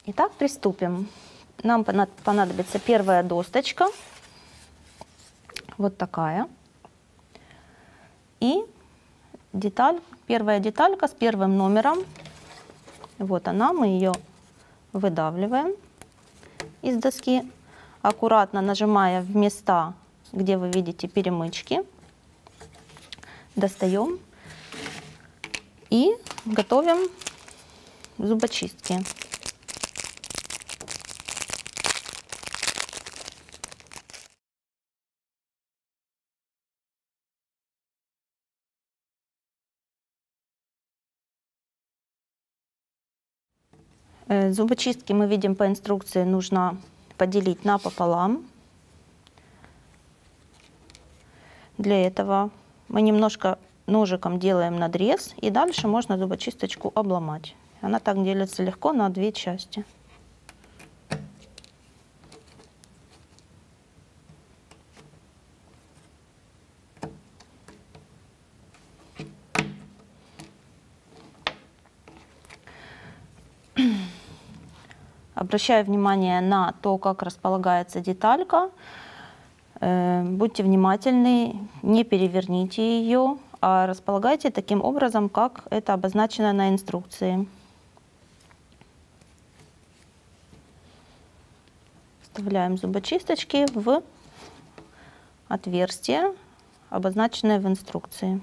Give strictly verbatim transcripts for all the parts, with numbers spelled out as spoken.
Итак, приступим. Нам понадобится первая досточка, вот такая, и деталь, первая деталька с первым номером. Вот она, мы ее выдавливаем из доски, аккуратно нажимая в места, где вы видите перемычки, достаем и готовим зубочистки. Зубочистки, мы видим по инструкции, нужно поделить напополам. Для этого мы немножко ножиком делаем надрез, и дальше можно зубочисточку обломать. Она так делится легко на две части. Обращаю внимание на то, как располагается деталька. Будьте внимательны, не переверните ее, а располагайте таким образом, как это обозначено на инструкции. Вставляем зубочисточки в отверстие, обозначенное в инструкции.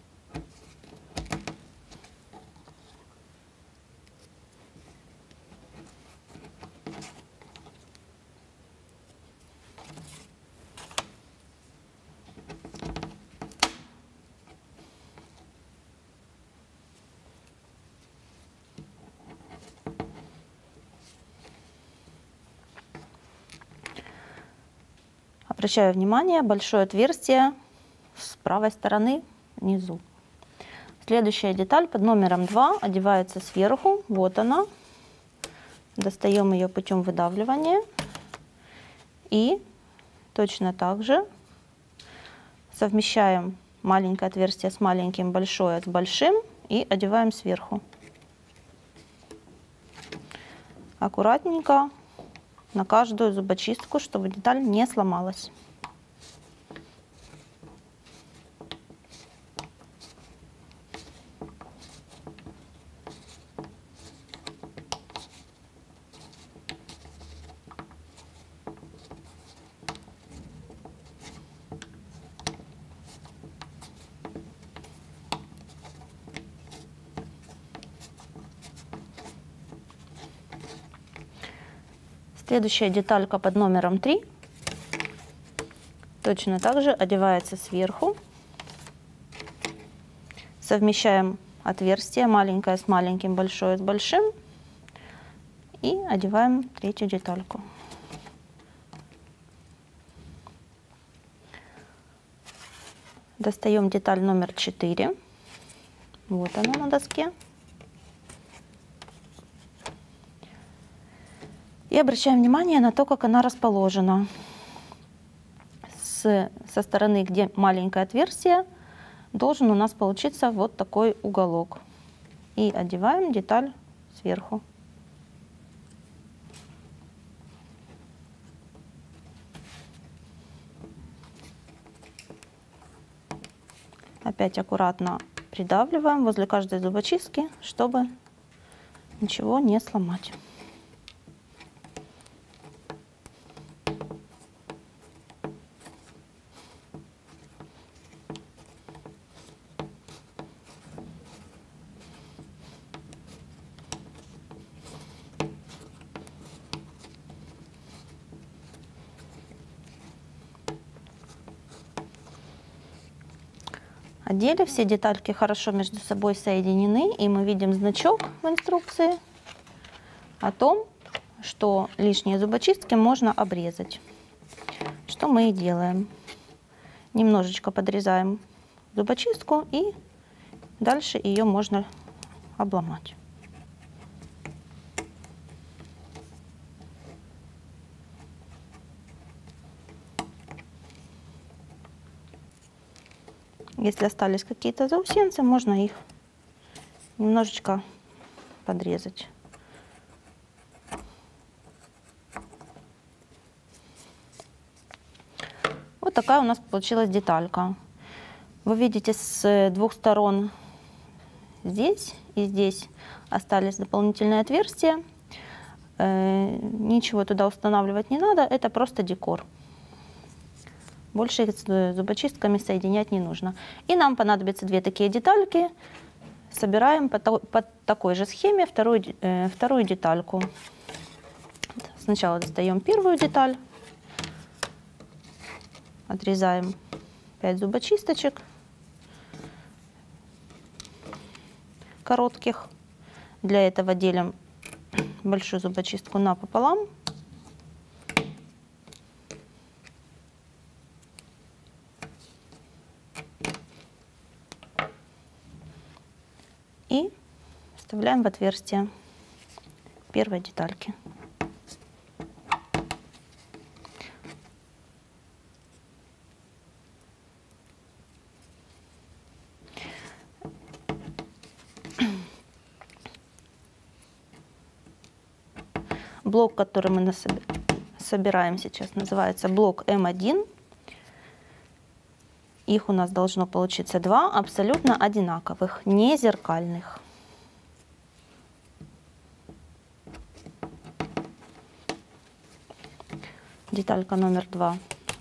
Обращаю внимание, большое отверстие с правой стороны внизу. Следующая деталь под номером два одевается сверху. Вот она. Достаем ее путем выдавливания. И точно так же совмещаем маленькое отверстие с маленьким, большое с большим и одеваем сверху. Аккуратненько на каждую зубочистку, чтобы деталь не сломалась. Следующая деталька под номером три точно так же одевается сверху. Совмещаем отверстие маленькое с маленьким, большое с большим и одеваем третью детальку. Достаем деталь номер четыре. Вот она на доске. И обращаем внимание на то, как она расположена. С, со стороны, где маленькое отверстие, должен у нас получиться вот такой уголок. И одеваем деталь сверху. Опять аккуратно придавливаем возле каждой зубочистки, чтобы ничего не сломать. Отделе все детальки хорошо между собой соединены, и мы видим значок в инструкции о том, что лишние зубочистки можно обрезать. Что мы и делаем. Немножечко подрезаем зубочистку, и дальше ее можно обломать. Если остались какие-то заусенцы, можно их немножечко подрезать. вот такая у нас получилась деталька. Вы видите, с двух сторон здесь и здесь остались дополнительные отверстия. Ничего туда устанавливать не надо, это просто декор. Больше их с зубочистками соединять не нужно. И нам понадобятся две такие детальки. Собираем по, по такой же схеме вторую, э, вторую детальку. Сначала достаем первую деталь, отрезаем пять зубочисточек коротких. Для этого делим большую зубочистку напополам. И вставляем в отверстие первой детальки. Блок, который мы собираем сейчас, называется блок эм один. Их у нас должно получиться два абсолютно одинаковых, не зеркальных. Деталька номер два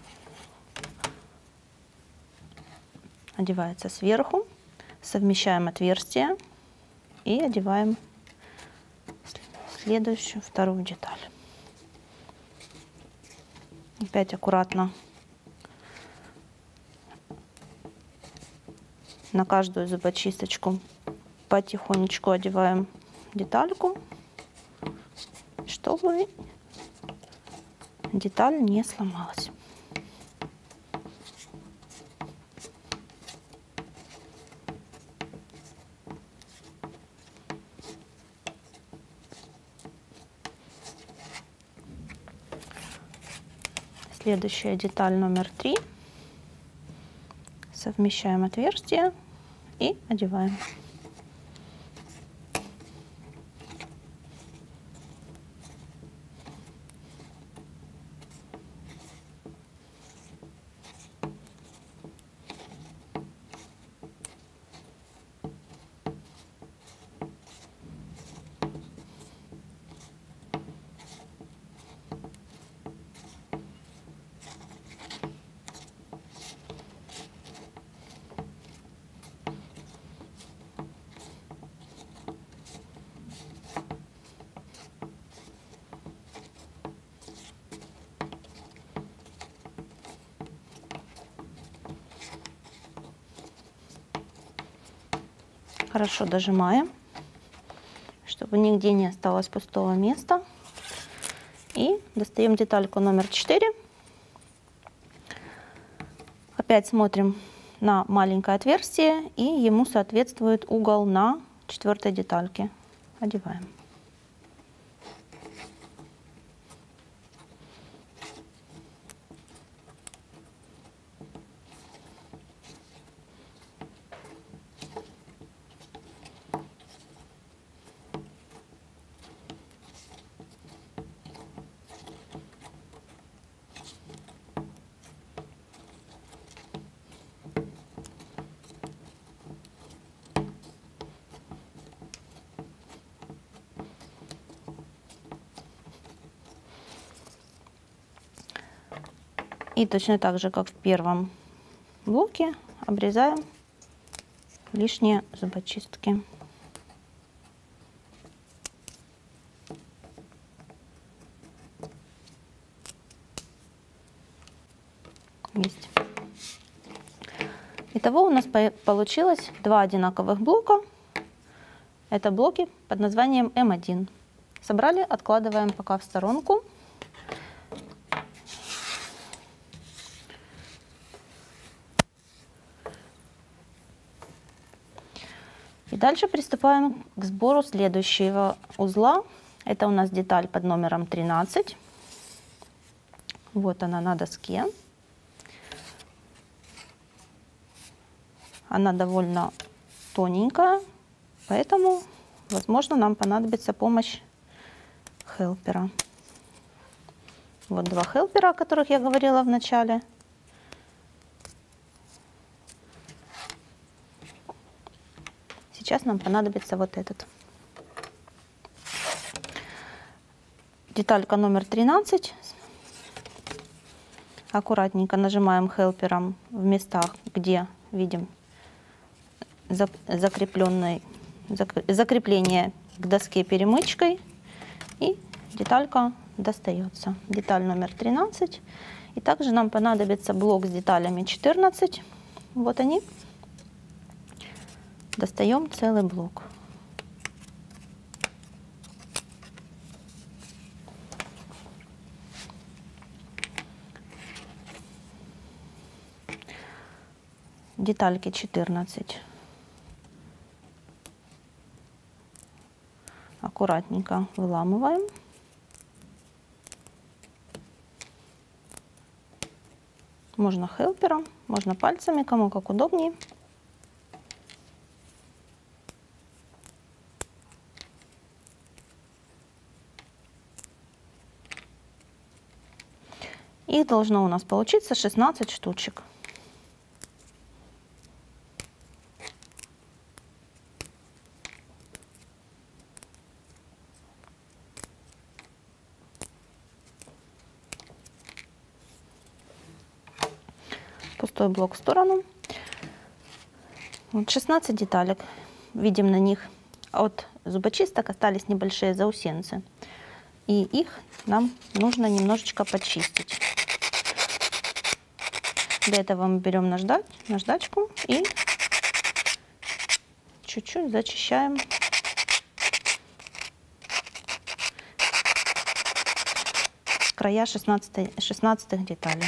одевается сверху, совмещаем отверстия и одеваем следующую, вторую деталь. Опять аккуратно на каждую зубочисточку потихонечку одеваем детальку, чтобы деталь не сломалась. Следующая деталь номер три. Совмещаем отверстия и одеваем. Хорошо дожимаем, чтобы нигде не осталось пустого места. И достаем детальку номер четыре. Опять смотрим на маленькое отверстие, и ему соответствует угол на четвертой детальке. Одеваем. И точно так же, как в первом блоке, обрезаем лишние зубочистки. Есть. Итого у нас получилось два одинаковых блока. Это блоки под названием эм один. Собрали, откладываем пока в сторонку. И дальше приступаем к сбору следующего узла. Это у нас деталь под номером тринадцать. Вот она на доске. Она довольно тоненькая, поэтому, возможно, нам понадобится помощь хелпера. Вот два хелпера, о которых я говорила в начале. сейчас нам понадобится вот этот. Деталька номер тринадцать. Аккуратненько нажимаем хелпером в местах, где видим закрепленный, закрепление к доске перемычкой, и деталька достается. Деталь номер тринадцать. И также нам понадобится блок с деталями четырнадцать. Вот они. Достаем целый блок. Детальки четырнадцать. Аккуратненько выламываем. Можно хелпером, можно пальцами, кому как удобнее. Их должно у нас получиться шестнадцать штучек. Пустой блок в сторону. Вот шестнадцать деталек. Видим на них от зубочисток остались небольшие заусенцы. И их нам нужно немножечко почистить. Для этого мы берем наждак, наждачку и чуть-чуть зачищаем края шестнадцатых деталей.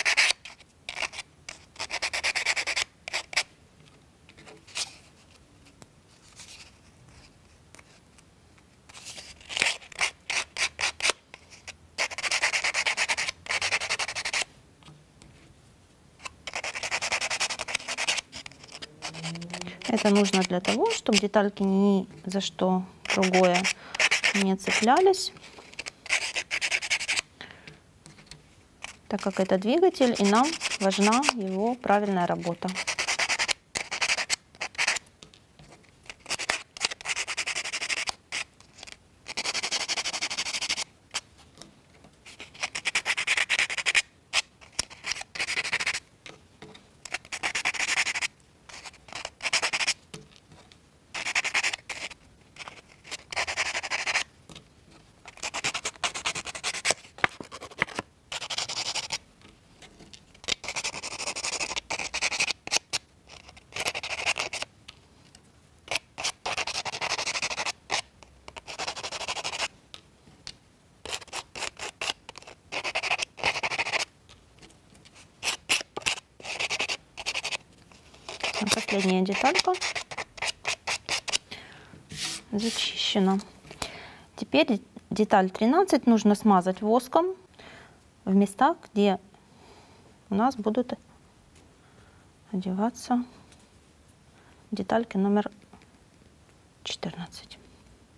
Это нужно для того, чтобы детальки ни за что другое не цеплялись, так как это двигатель, и нам важна его правильная работа. Последняя деталька зачищена. Теперь деталь тринадцать нужно смазать воском в местах, где у нас будут одеваться детальки номер четырнадцать.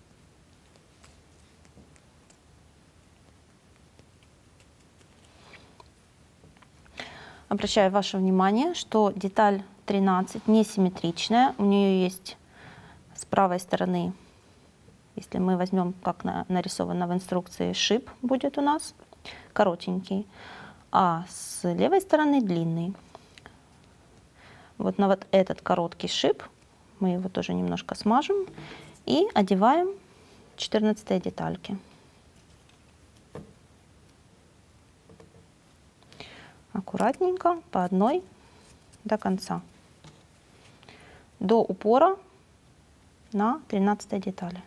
Обращаю ваше внимание, что деталь тринадцать несимметричная. У нее есть с правой стороны, если мы возьмем, как на, нарисовано в инструкции, шип будет у нас коротенький, а с левой стороны длинный. Вот на вот этот короткий шип мы его тоже немножко смажем и одеваем четырнадцатые детальки. Аккуратненько по одной до конца, до упора на тринадцатой детали.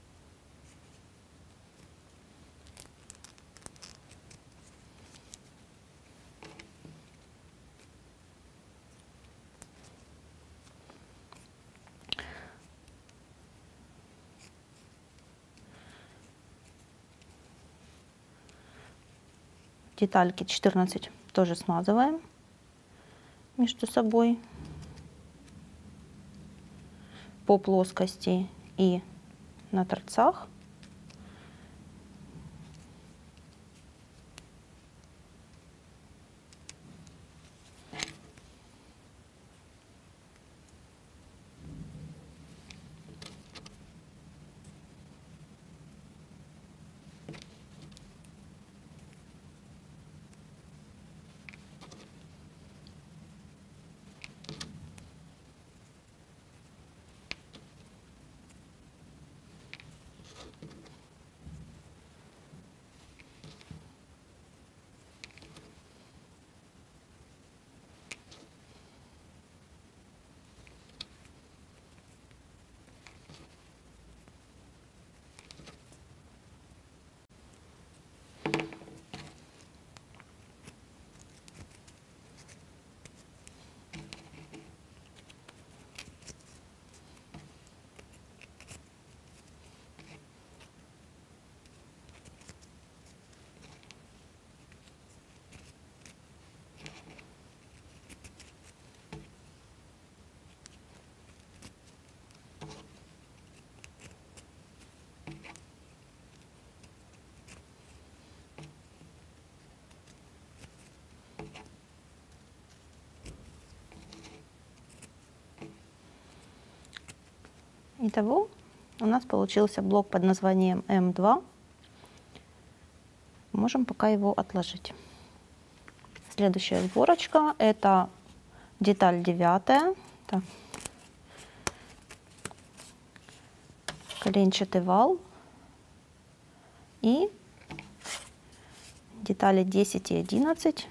Детальки четырнадцать тоже смазываем между собой по плоскости и на торцах. Итого у нас получился блок под названием эм два. Можем пока его отложить. Следующая сборочка — это деталь девятая. Так. Коленчатый вал и детали десять и одиннадцать.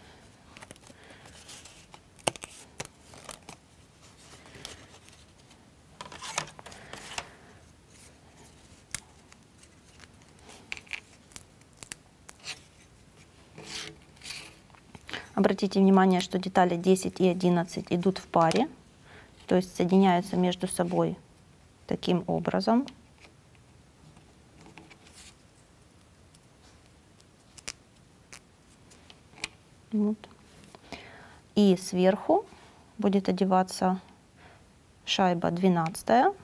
Обратите внимание, что детали десять и одиннадцать идут в паре, то есть соединяются между собой таким образом. Вот. И сверху будет одеваться шайба двенадцатая.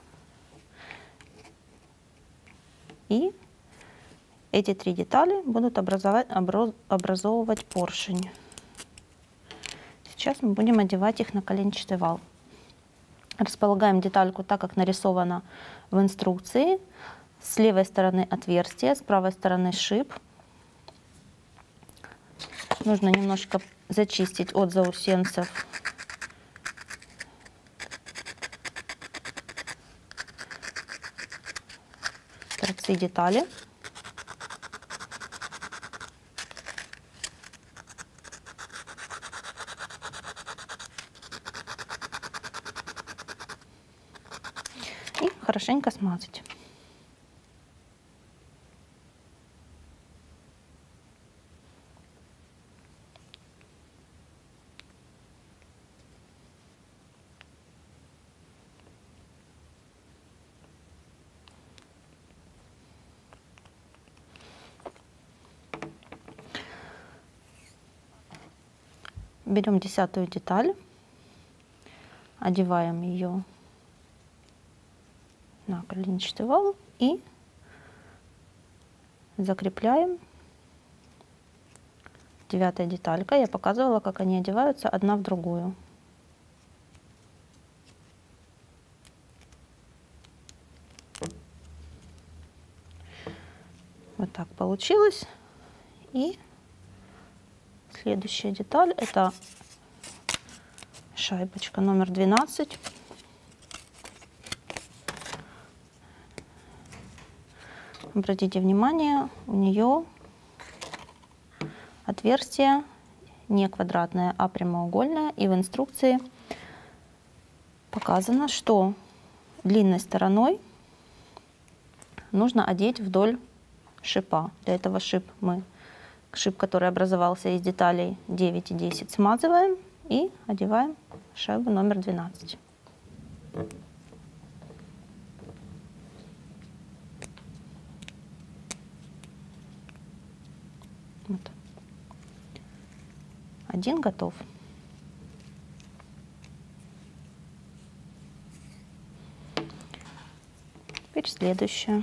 И эти три детали будут образовать, образовывать поршень. Сейчас мы будем одевать их на коленчатый вал. Располагаем детальку так, как нарисовано в инструкции. С левой стороны отверстие, с правой стороны шип. Нужно немножко зачистить от заусенцев торцы детали. И хорошенько смазать. Берем десятую деталь, одеваем ее на коленчатый вал и закрепляем. Девятая деталька. Я показывала, как они одеваются одна в другую. Вот так получилось. И следующая деталь — это шайбочка номер двенадцать. Обратите внимание, у нее отверстие не квадратное, а прямоугольное. И в инструкции показано, что длинной стороной нужно одеть вдоль шипа. Для этого шип мы, шип, который образовался из деталей девять и десять, смазываем и одеваем шайбу номер двенадцать. Вот. Один готов. Теперь следующее.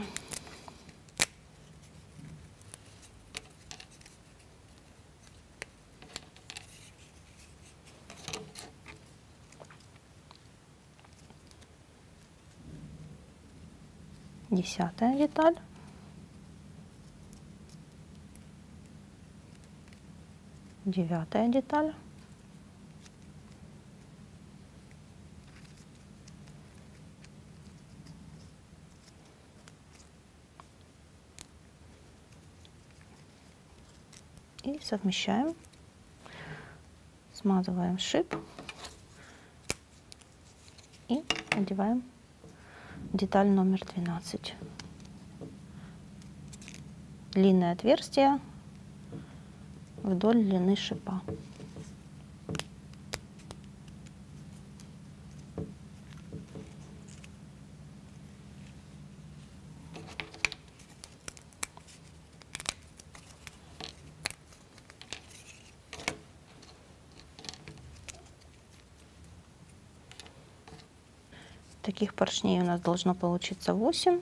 Десятая деталь. Девятая деталь. И совмещаем, смазываем шип и одеваем деталь номер двенадцать. Длинное отверстие вдоль длины шипа. Таких поршней у нас должно получиться восемь.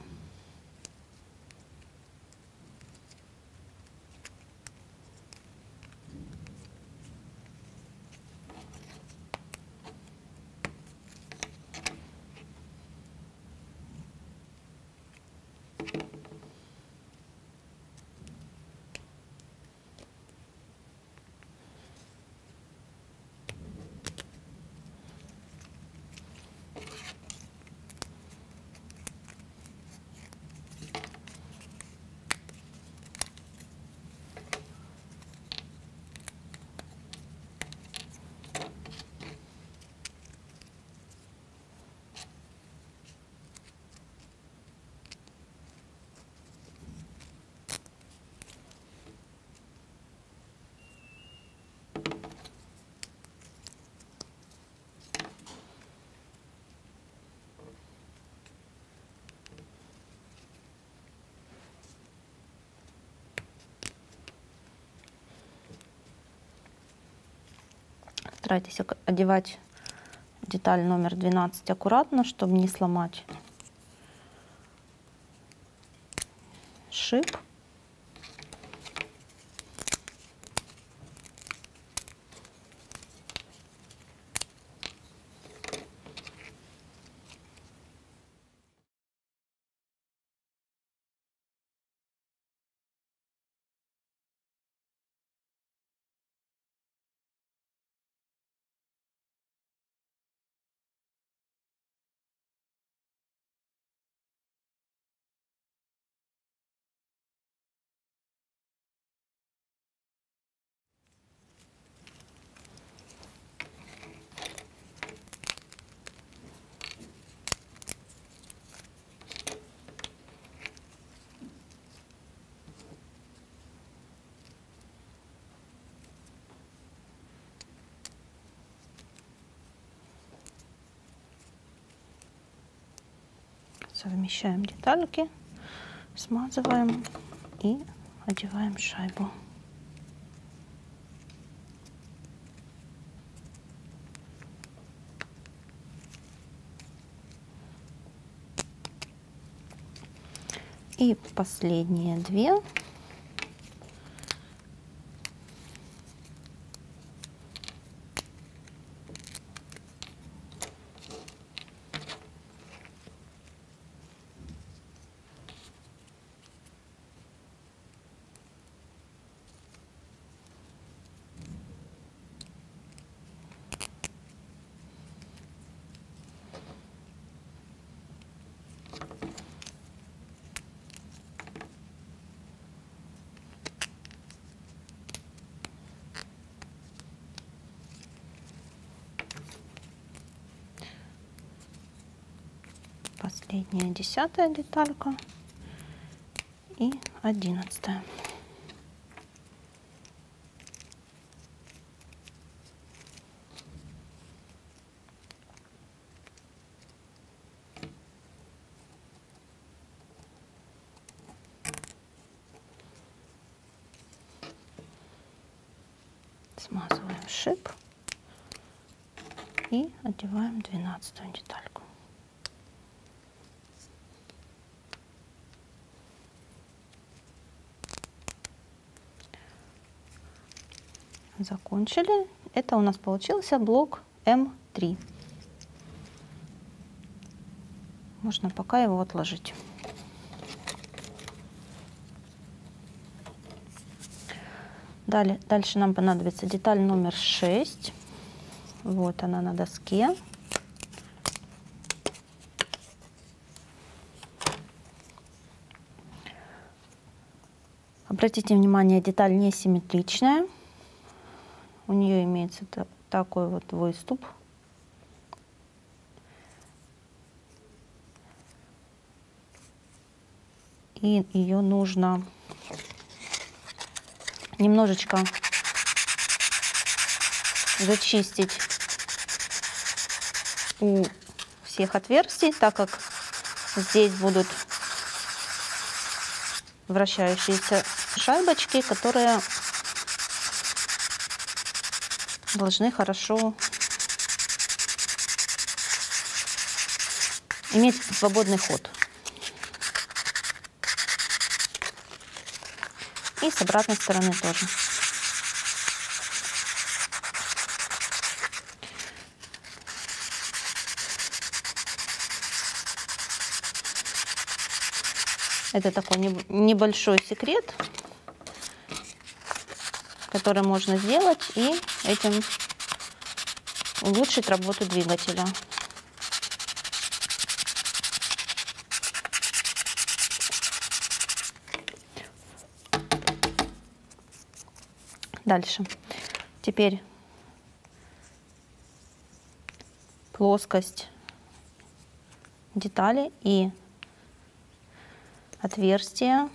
Старайтесь одевать деталь номер двенадцать аккуратно, чтобы не сломать шип. Совмещаем детальки, смазываем и одеваем шайбу. И последние две. Последняя десятая деталька и одиннадцатая. Смазываем шип и одеваем двенадцатую детальку. Закончили. Это у нас получился блок эм три. Можно пока его отложить. Далее, дальше нам понадобится деталь номер шесть. Вот она на доске. Обратите внимание, деталь несимметричная. У нее имеется такой вот выступ. И ее нужно немножечко зачистить у всех отверстий, так как здесь будут вращающиеся шайбочки, которые должны хорошо иметь свободный ход. И с обратной стороны тоже. Это такой небольшой секрет, который можно сделать и этим улучшить работу двигателя. Дальше. Теперь плоскость детали и отверстия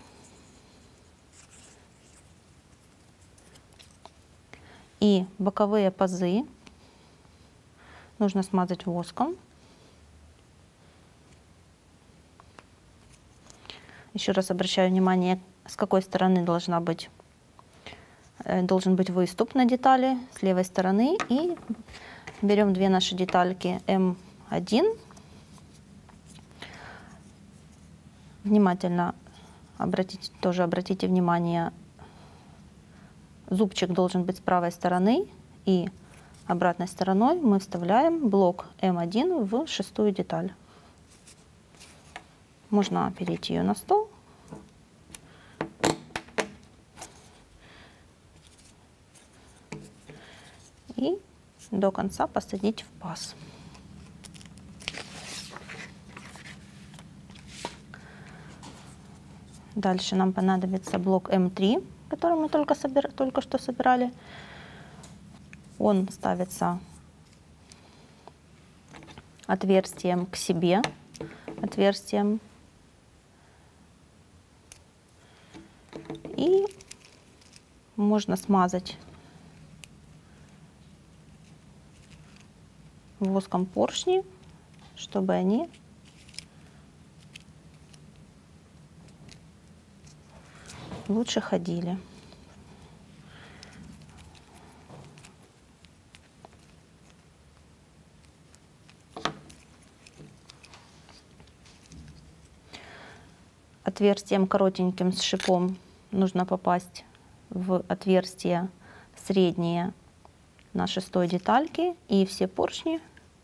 и боковые пазы нужно смазать воском. Еще раз обращаю внимание, с какой стороны должна быть должен быть выступ на детали с левой стороны. И берем две наши детальки эм один. Внимательно обратите, тоже обратите внимание, зубчик должен быть с правой стороны, и обратной стороной мы вставляем блок эм один в шестую деталь. Можно опереть ее на стол. И до конца посадить в паз. Дальше нам понадобится блок эм три, который мы только, собир... только что собирали. Он ставится отверстием к себе, отверстием. И можно смазать воском поршни, чтобы они лучше ходили. Отверстием коротеньким с шипом нужно попасть в отверстие среднее на шестой детальке и все поршни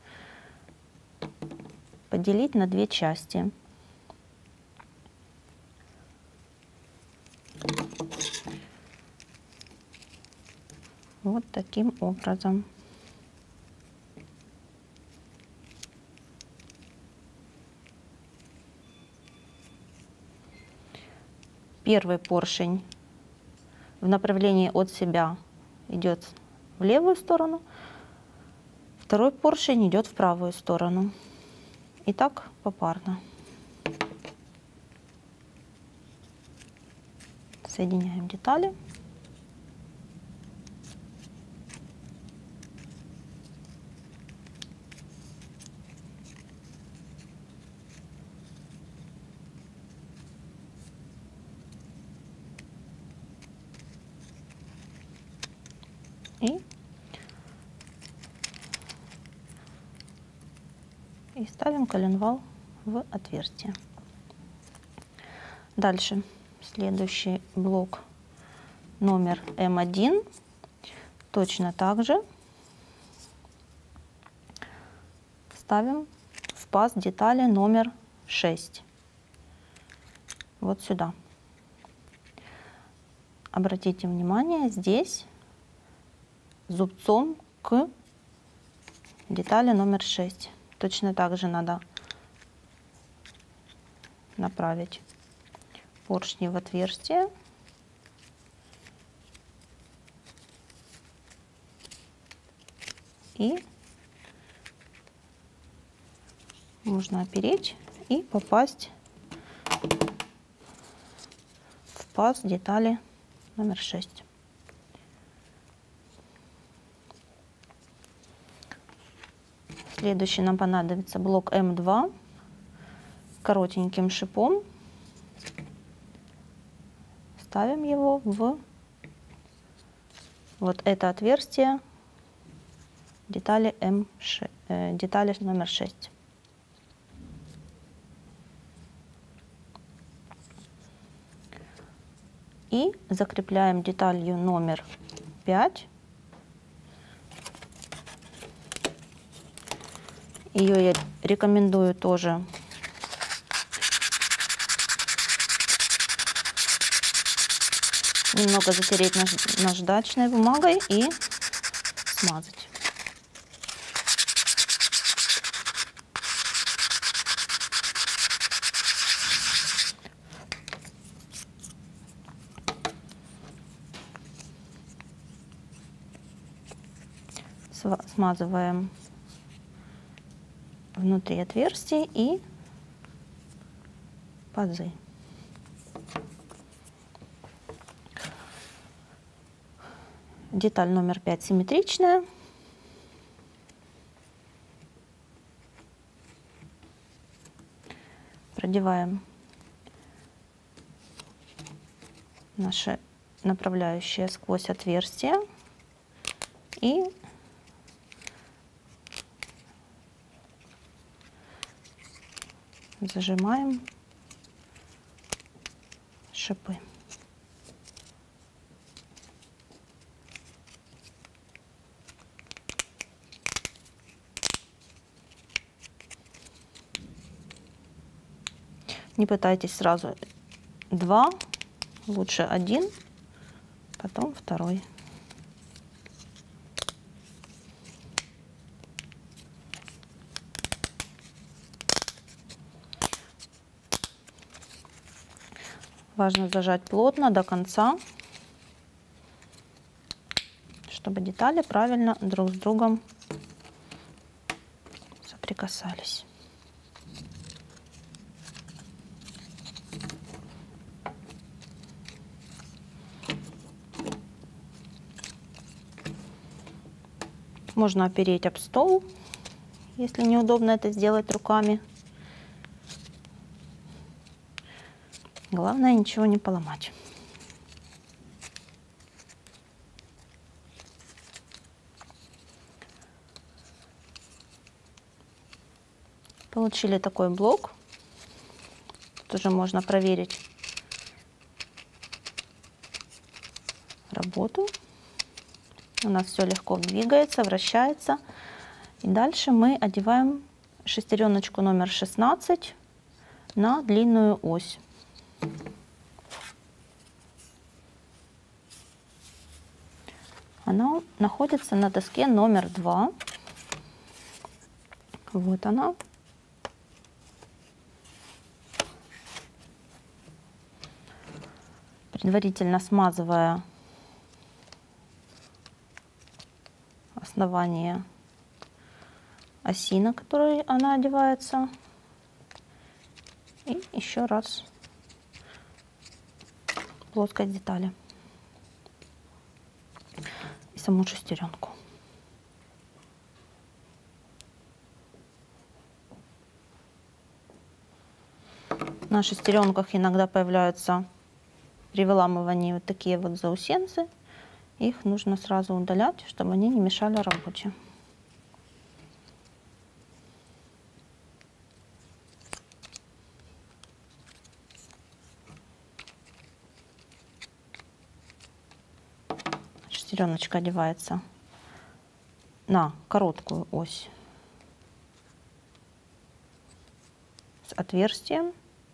поделить на две части. Вот таким образом. Первый поршень в направлении от себя идет в левую сторону, второй поршень идет в правую сторону. И так попарно. Соединяем детали. И, и ставим коленвал в отверстие. Дальше следующий блок номер эм один. Точно так же ставим в паз детали номер шесть. Вот сюда. Обратите внимание, здесь зубцом к детали номер шесть. Точно так же надо направить поршни в отверстие. И можно опереть и попасть в паз детали номер шесть. Следующий нам понадобится блок эм два коротеньким шипом. Ставим его в вот это отверстие детали, эм шесть, э, детали номер шесть. И закрепляем деталью номер пять. Ее я рекомендую тоже немного затереть наж наждачной бумагой и смазать. Смазываем внутри отверстий и пазы. Деталь номер пять симметричная. Продеваем наши направляющая сквозь отверстие и зажимаем шипы. Не пытайтесь сразу два, лучше один, потом второй. Важно зажать плотно до конца, чтобы детали правильно друг с другом соприкасались. Можно опереть об стол, если неудобно это сделать руками. Главное, ничего не поломать. Получили такой блок. Тоже можно проверить работу. У нас все легко двигается, вращается. И дальше мы одеваем шестереночку номер шестнадцать на длинную ось. Она находится на доске номер два. Вот она. Предварительно смазывая основание оси, на которой она одевается, и еще раз плоскость детали и саму шестеренку. На шестеренках иногда появляются при выламывании вот такие вот заусенцы. Их нужно сразу удалять, чтобы они не мешали работе. Шестереночка одевается на короткую ось с отверстием.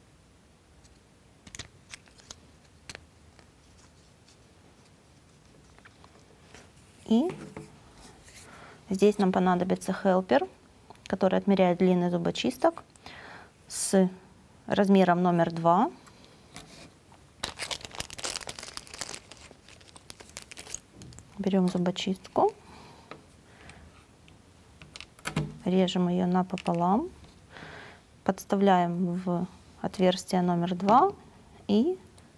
И здесь нам понадобится хелпер, который отмеряет длины зубочисток с размером номер два. Берем зубочистку, режем ее напополам, подставляем в отверстие номер два и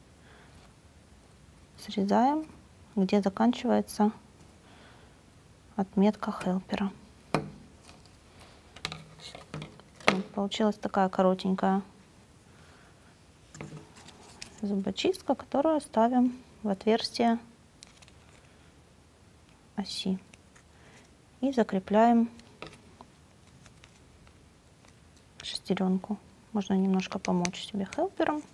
срезаем, где заканчивается отметка хелпера. Вот, получилась такая коротенькая зубочистка, которую ставим в отверстие оси и закрепляем шестеренку. Можно немножко помочь себе хелпером.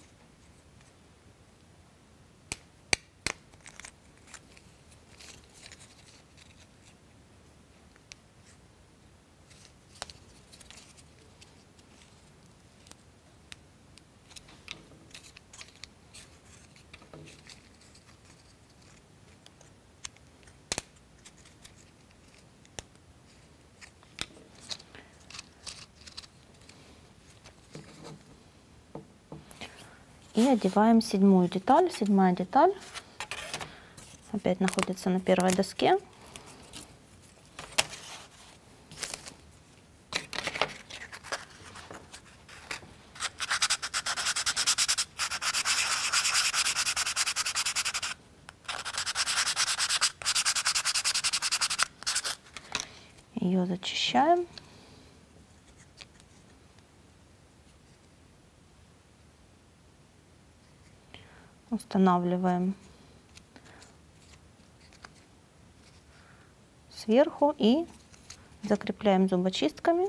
И одеваем седьмую деталь. Седьмая деталь опять находится на первой доске. Ее зачищаем. Устанавливаем сверху и закрепляем зубочистками.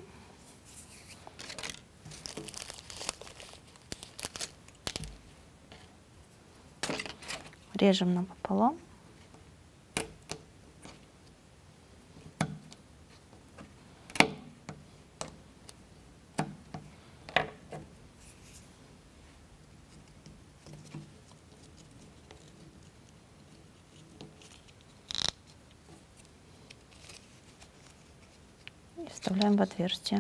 Режем напополам. И вставляем в отверстие.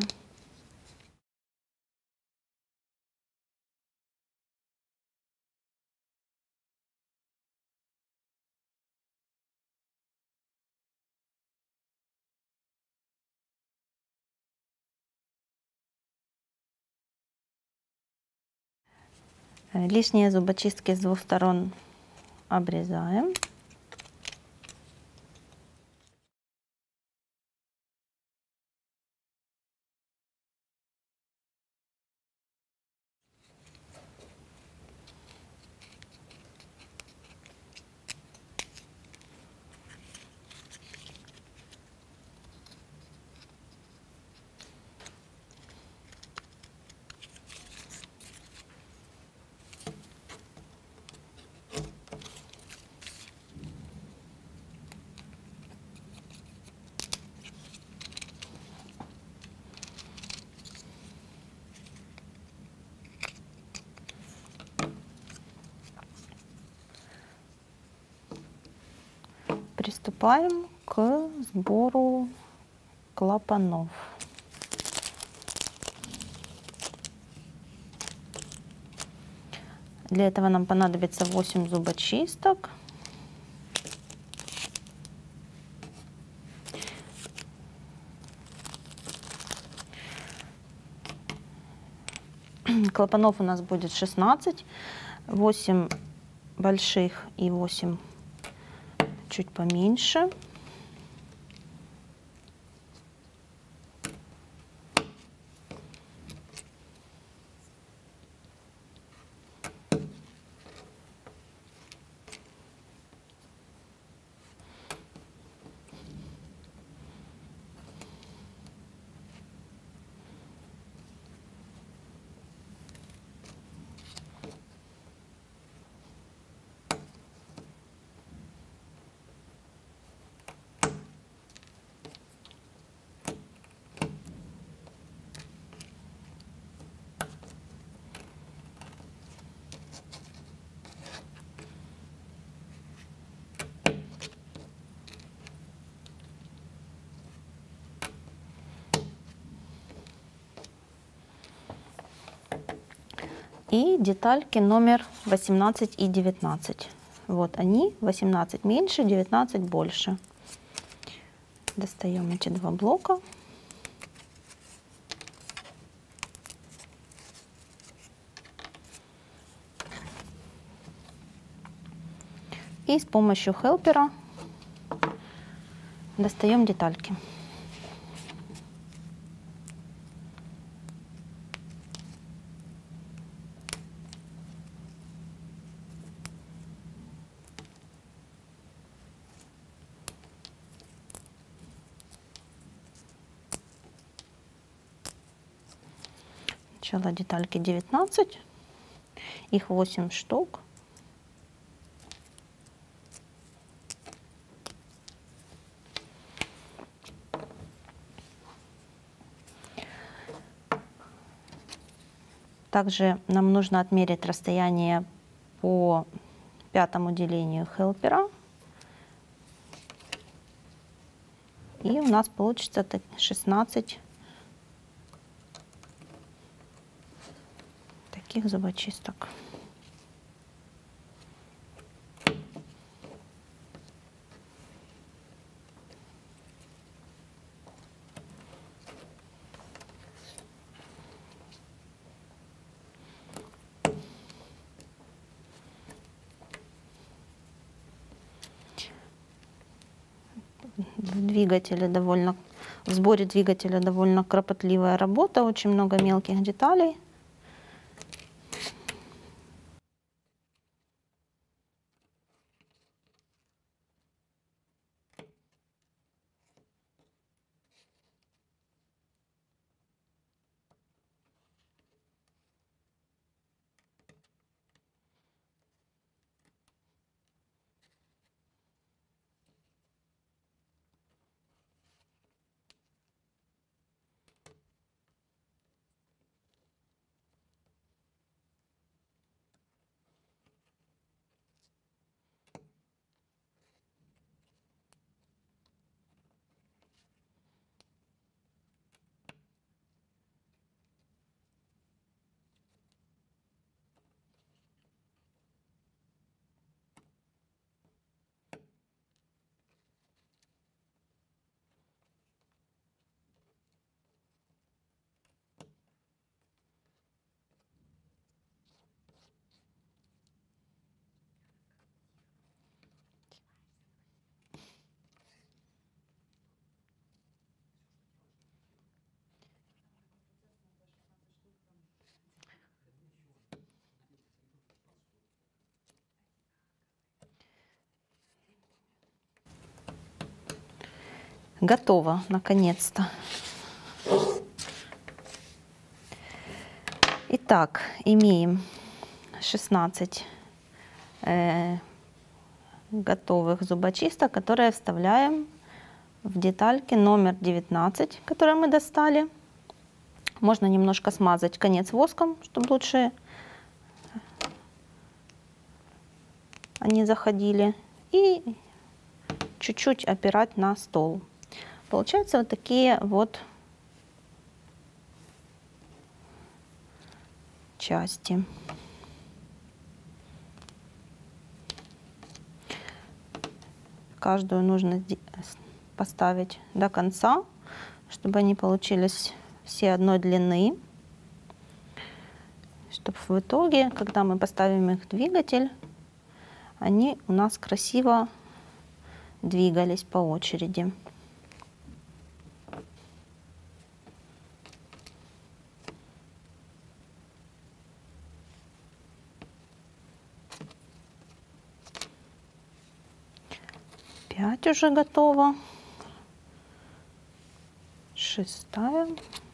Лишние зубочистки с двух сторон обрезаем. Приступаем к сбору клапанов. Для этого нам понадобится восемь зубочисток. Клапанов у нас будет шестнадцать, восемь больших и восемь чуть поменьше. И детальки номер восемнадцать и девятнадцать. Вот они, восемнадцать меньше, девятнадцать больше. Достаем эти два блока. И с помощью хелпера достаем детальки. Сначала детальки девятнадцать, их восемь штук. Также нам нужно отмерить расстояние по пятому делению хелпера. И у нас получится шестнадцать таких зубочисток. В двигателе довольно, в сборе двигателя довольно кропотливая работа, очень много мелких деталей. Готово, наконец-то. Итак, имеем шестнадцать э, готовых зубочисток, которые вставляем в детальки номер девятнадцать, которые мы достали. Можно немножко смазать конец воском, чтобы лучше они заходили. И чуть-чуть опирать на стол. Получаются вот такие вот части. Каждую нужно поставить до конца, чтобы они получились все одной длины, чтобы в итоге, когда мы поставим их в двигатель, они у нас красиво двигались по очереди. Пять уже готово. Шестая.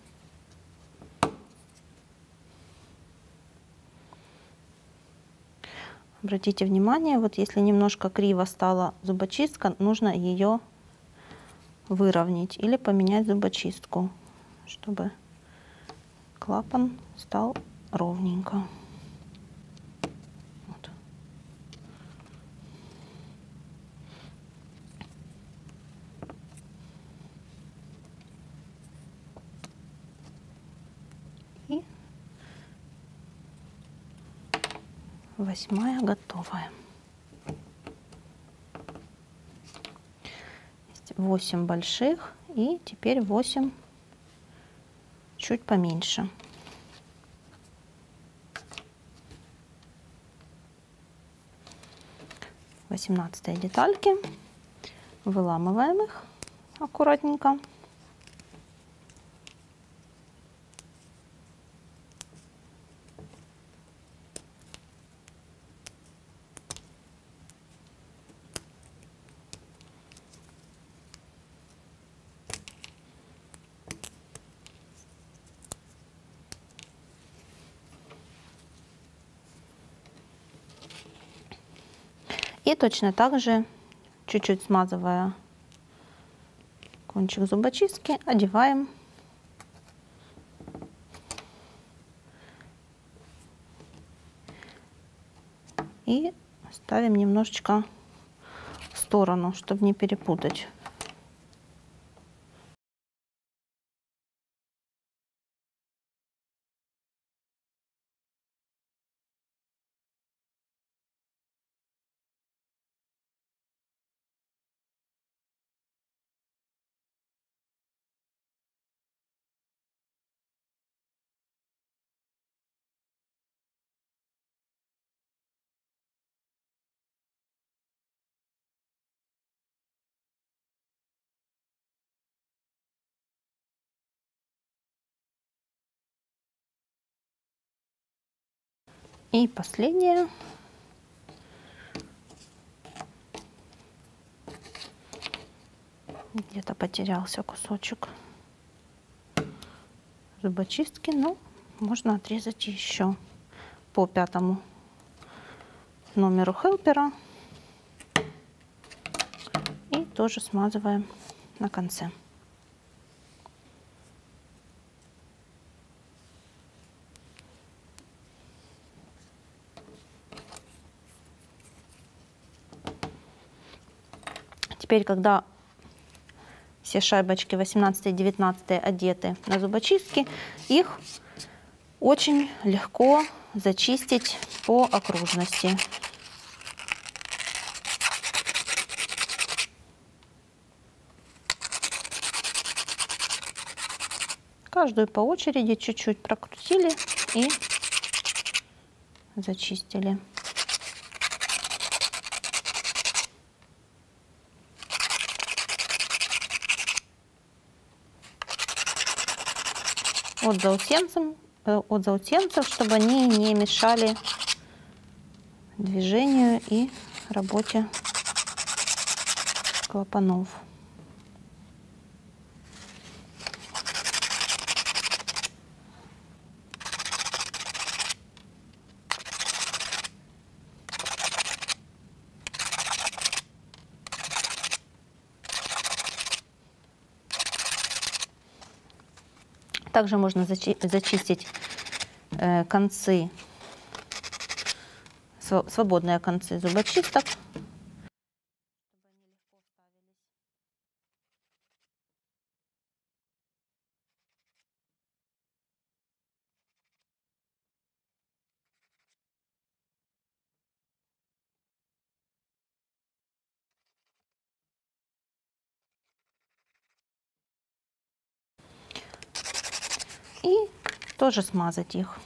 Обратите внимание, вот если немножко криво стала зубочистка, нужно ее выровнять или поменять зубочистку, чтобы клапан стал ровненько. Вот. И восьмая готовая. восемь больших и теперь восемь чуть поменьше. восемнадцатые детальки. Выламываем их аккуратненько. И точно так же, чуть-чуть смазывая кончик зубочистки, одеваем и ставим немножечко в сторону, чтобы не перепутать. И последнее. Где-то потерялся кусочек зубочистки, но можно отрезать еще по пятому номеру хелпера. И тоже смазываем на конце. Теперь, когда все шайбочки восемнадцатые и девятнадцатые одеты на зубочистки, их очень легко зачистить по окружности. Каждую по очереди чуть-чуть прокрутили и зачистили. От заусенцев, от заусенцев, чтобы они не мешали движению и работе клапанов. Также можно зачистить концы, свободные концы зубочисток. И тоже смазать их.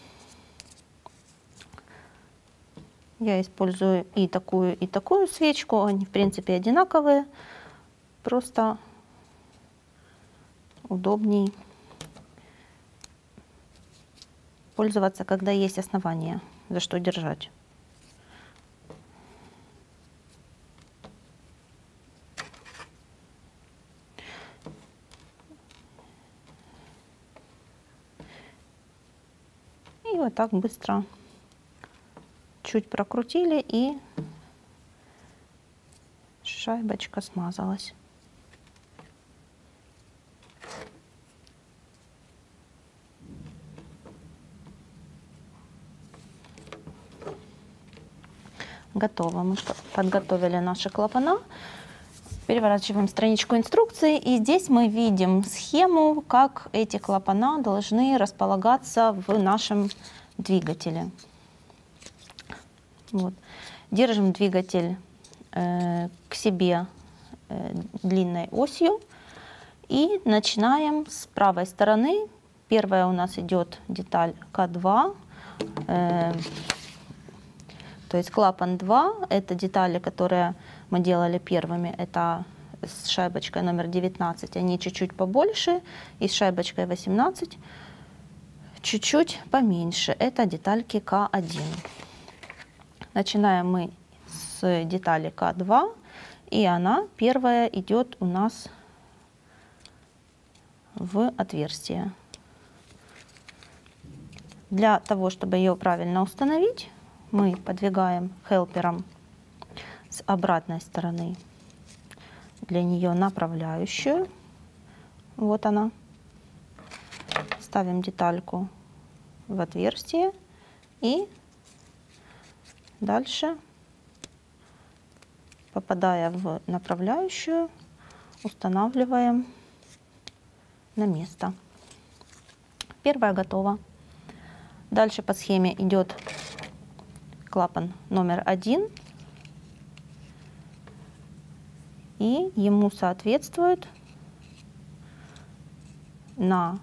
Я использую и такую, и такую свечку. Они, в принципе, одинаковые. Просто удобней пользоваться, когда есть основания, за что держать. И вот так быстро чуть прокрутили, и шайбочка смазалась. Готово. Мы подготовили наши клапана. Переворачиваем страничку инструкции, и здесь мы видим схему, как эти клапана должны располагаться в нашем двигателе. Вот. Держим двигатель э, к себе э, длинной осью и начинаем с правой стороны. Первая у нас идет деталь К два. Э, То есть клапан два, это детали, которые мы делали первыми, это с шайбочкой номер девятнадцать, они чуть-чуть побольше, и с шайбочкой восемнадцать чуть-чуть поменьше, это детальки К один. Начинаем мы с детали К два, и она первая идет у нас в отверстие. Для того, чтобы ее правильно установить, мы подвигаем хелпером с обратной стороны для нее направляющую. Вот она. Ставим детальку в отверстие и дальше, попадая в направляющую, устанавливаем на место. Первая готова. Дальше по схеме идет клапан номер один, и ему соответствует на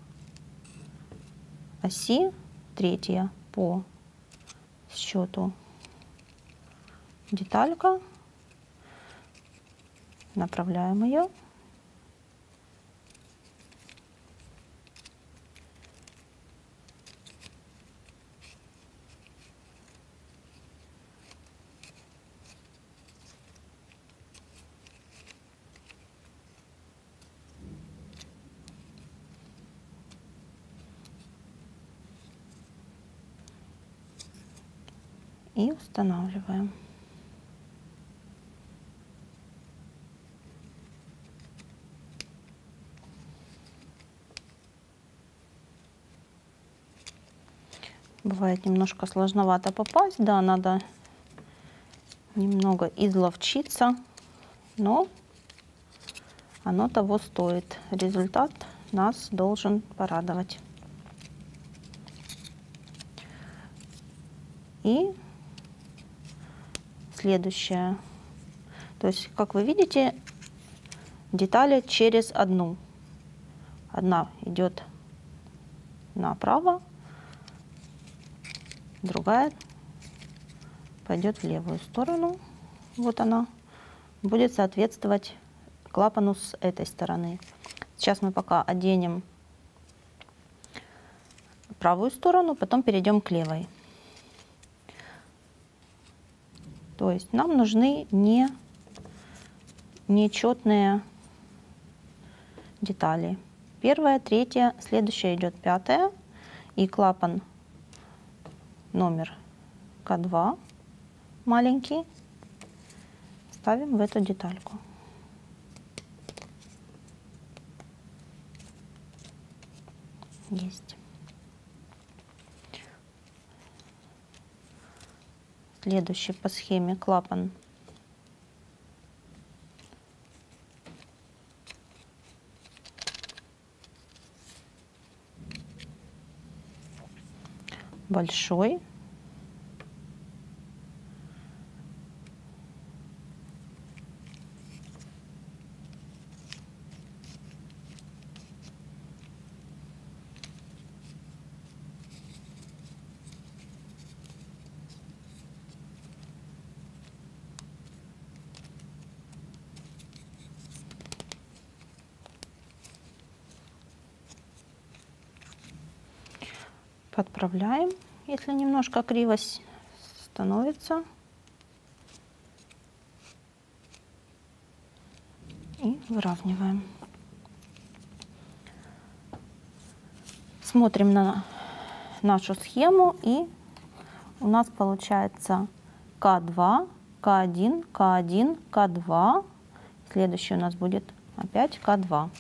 оси третья по счету деталька. Направляем ее. И устанавливаем. Бывает немножко сложновато попасть, да, надо немного изловчиться, но оно того стоит. Результат нас должен порадовать. И следующее. То есть, как вы видите, детали через одну. Одна идет направо, другая пойдет в левую сторону. Вот она будет соответствовать клапану с этой стороны. Сейчас мы пока оденем правую сторону, потом перейдем к левой. То есть нам нужны не нечетные детали. Первая, третья, следующая идет пятая, и клапан номер К два маленький ставим в эту детальку. Есть. Следующий по схеме клапан большой. Подправляем, если немножко криво становится. И выравниваем. Смотрим на нашу схему, и у нас получается ка два, ка один, ка один, ка два. Следующий у нас будет опять ка два.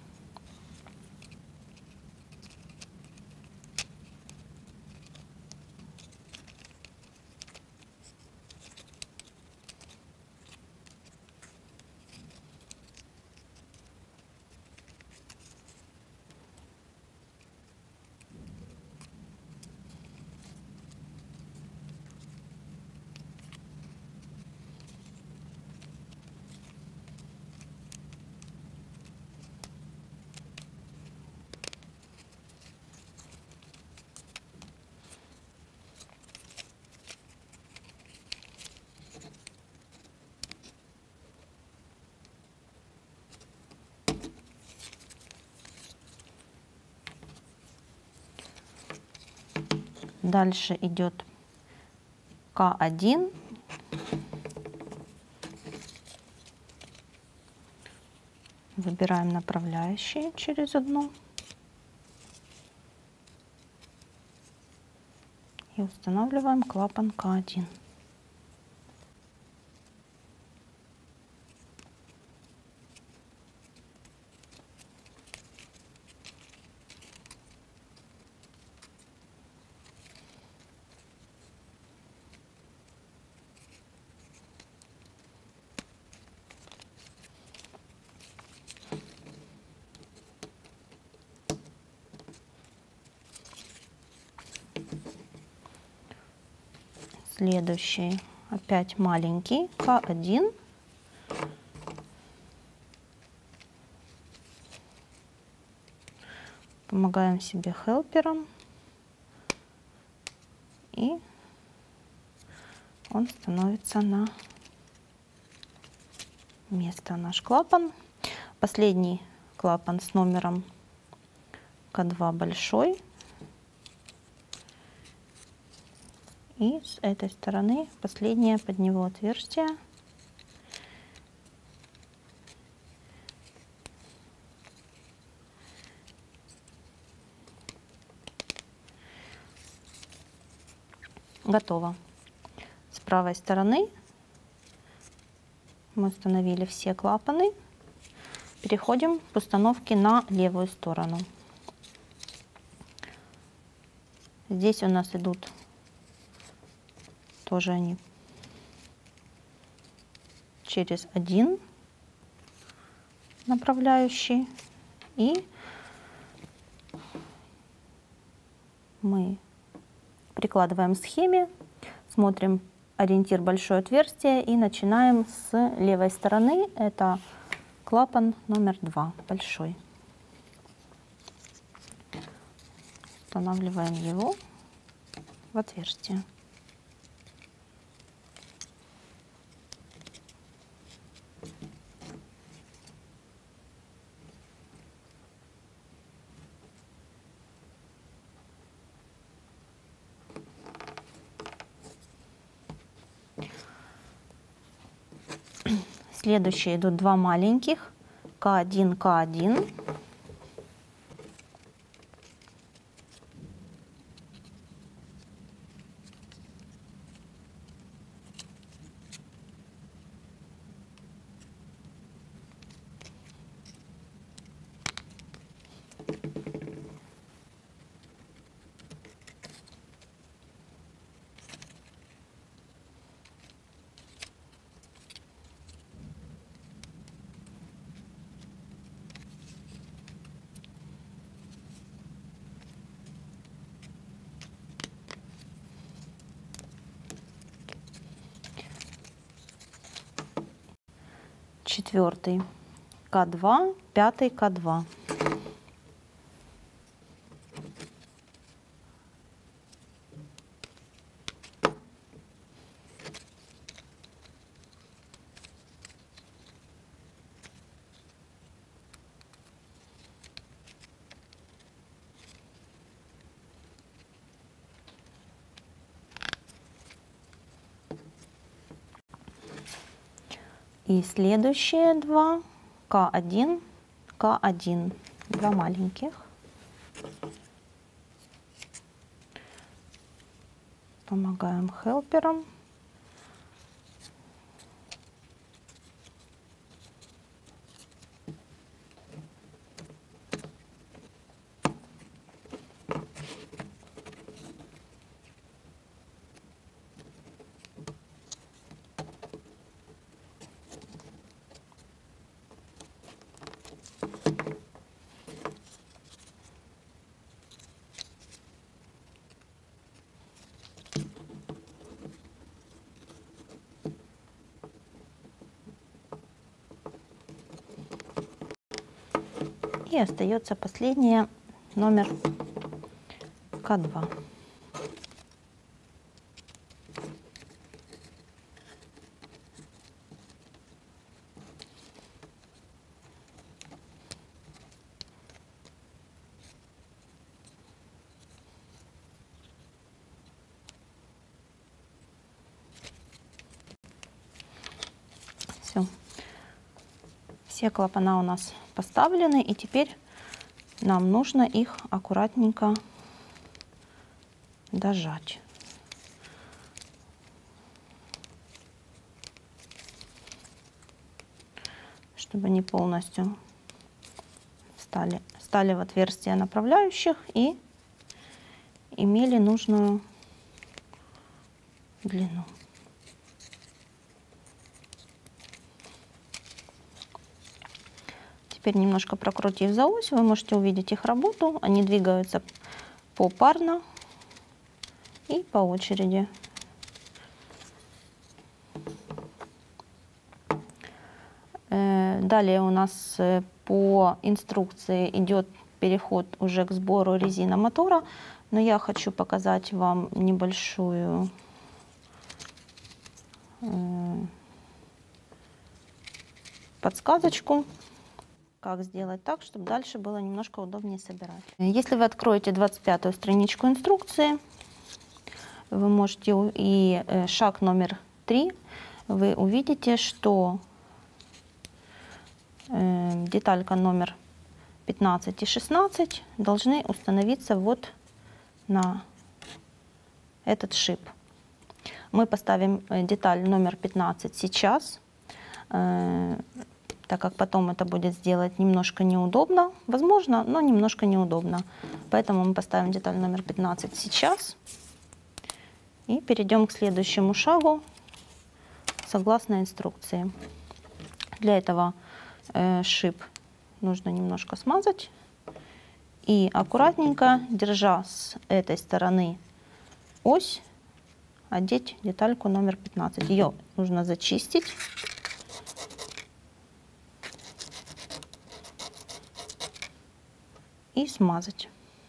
Дальше идет ка один. Выбираем направляющие через одну и устанавливаем клапан ка один. Следующий опять маленький ка один. Помогаем себе хелпером, и он становится на место, наш клапан. Последний клапан с номером ка два большой. И с этой стороны последнее под него отверстие. Готово. С правой стороны мы установили все клапаны. Переходим к установке на левую сторону. Здесь у нас идут тоже они через один направляющий, и мы прикладываем к схеме, смотрим ориентир большое отверстие и начинаем с левой стороны. Это клапан номер два большой. Устанавливаем его в отверстие. Следующие идут два маленьких ка один, ка один. четвертый К два, пятый К два. И следующие два К один, К один, два маленьких. Помогаем хелперам. И остается последняя, номер К два. Все. Все клапана у нас поставлены, и теперь нам нужно их аккуратненько дожать. Чтобы они полностью встали, встали в отверстия направляющих и имели нужную длину. Теперь немножко прокрутив за ось, вы можете увидеть их работу. Они двигаются попарно и по очереди. Далее у нас по инструкции идет переход уже к сбору резиномотора, но я хочу показать вам небольшую подсказочку, как сделать так, чтобы дальше было немножко удобнее собирать. Если вы откроете двадцать пятую страничку инструкции, вы можете и шаг номер три, вы увидите, что деталька номер пятнадцать и шестнадцать должны установиться вот на этот шип. Мы поставим деталь номер пятнадцать сейчас, так как потом это будет сделать немножко неудобно, возможно, но немножко неудобно. Поэтому мы поставим деталь номер пятнадцать сейчас и перейдем к следующему шагу согласно инструкции. Для этого э, шип нужно немножко смазать и аккуратненько, держа с этой стороны ось, одеть детальку номер пятнадцать. Ее нужно зачистить. И смазать.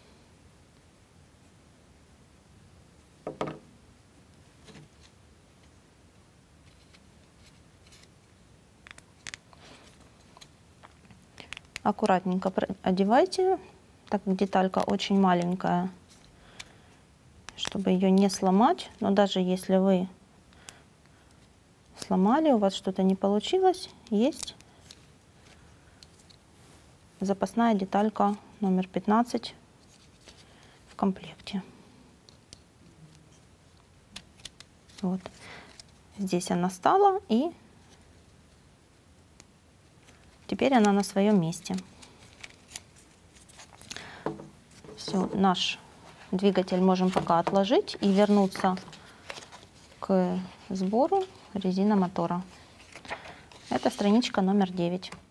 Аккуратненько одевайте, так как деталька очень маленькая, чтобы ее не сломать. Но даже если вы сломали, у вас что-то не получилось, есть запасная деталька номер пятнадцать в комплекте. Вот. Здесь она стала, и теперь она на своем месте. Все, наш двигатель можем пока отложить и вернуться к сбору резиномотора. Это страничка номер девять.